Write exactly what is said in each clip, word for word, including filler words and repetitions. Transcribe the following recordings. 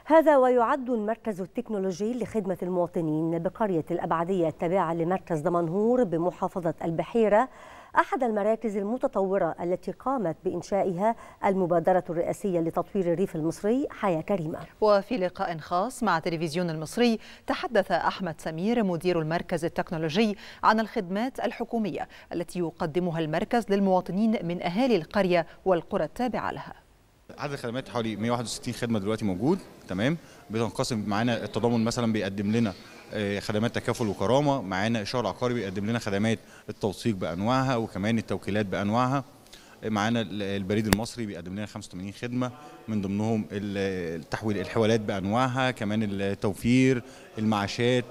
هذا ويعد المركز التكنولوجي لخدمة المواطنين بقرية الأبعدية التابعة لمركز دمنهور بمحافظة البحيرة أحد المراكز المتطورة التي قامت بإنشائها المبادرة الرئاسية لتطوير الريف المصري حياة كريمة. وفي لقاء خاص مع تلفزيون المصري تحدث أحمد سمير مدير المركز التكنولوجي عن الخدمات الحكومية التي يقدمها المركز للمواطنين من أهالي القرية والقرى التابعة لها. عدد الخدمات حوالي مئة وواحد وستين خدمه دلوقتي موجود. تمام. بتنقسم معانا التضامن مثلا بيقدم لنا خدمات تكافل وكرامه، معانا اشاره عقاري بيقدم لنا خدمات التوثيق بانواعها وكمان التوكيلات بانواعها، معانا البريد المصري بيقدم لنا خمسة وثمانين خدمه من ضمنهم التحويل الحوالات بانواعها، كمان التوفير، المعاشات،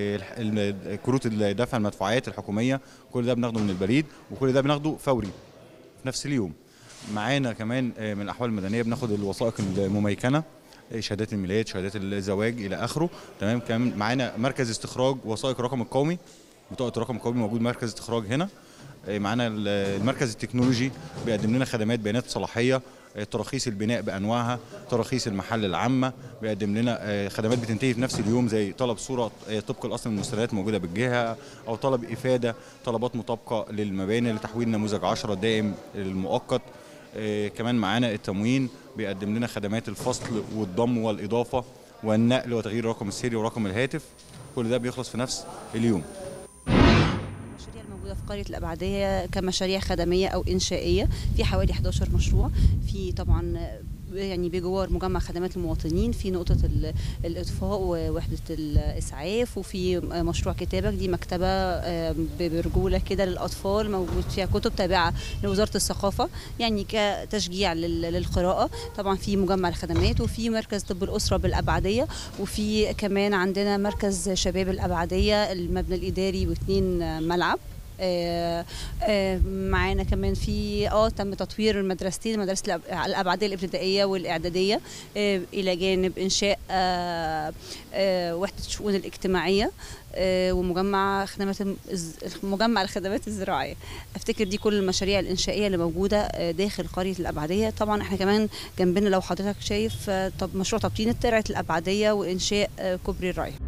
كروت الدفع المدفوعات الحكوميه، كل ده بناخده من البريد وكل ده بناخده فوري في نفس اليوم. معانا كمان من الاحوال المدنيه بناخد الوثائق المميكنه، شهادات الميلاد، شهادات الزواج الى اخره. تمام. كمان معانا مركز استخراج وثائق الرقم القومي، بطاقه الرقم القومي موجود مركز استخراج هنا. معانا المركز التكنولوجي بيقدم لنا خدمات بيانات صلاحيه، تراخيص البناء بانواعها، تراخيص المحل العامه، بيقدم لنا خدمات بتنتهي في نفس اليوم زي طلب صوره طبق الاصل من المستندات موجوده بالجهه، او طلب افاده، طلبات مطابقه للمباني لتحويل نموذج عشرة دائم للمؤقت. آه كمان معانا التموين بيقدم لنا خدمات الفصل والضم والإضافة والنقل وتغيير رقم السري ورقم الهاتف، كل ده بيخلص في نفس اليوم. المشاريع الموجودة في قرية الأبعدية كمشاريع خدمية أو إنشائية في حوالي إحدى عشر مشروع، في طبعا يعني بجوار مجمع خدمات المواطنين، في نقطة الإطفاء ووحدة الإسعاف، وفي مشروع كتابة دي مكتبة برجولة كده للأطفال موجود فيها كتب تابعة لوزارة الثقافة يعني كتشجيع للقراءة. طبعا في مجمع الخدمات، وفي مركز طب الأسرة بالأبعدية، وفي كمان عندنا مركز شباب الأبعدية المبنى الإداري واثنين ملعب. آه آه معانا كمان في اه تم تطوير المدرستين، مدرسه الابعديه الابتدائيه والاعداديه، آه الى جانب انشاء آه آه وحده الشؤون الاجتماعيه آه ومجمع خدمات مجمع الخدمات الزراعيه. افتكر دي كل المشاريع الانشائيه اللي موجوده داخل قريه الابعديه. طبعا احنا كمان جنبنا لو حضرتك شايف آه طب مشروع تبطين ترعه الابعديه وانشاء آه كوبري الرايه.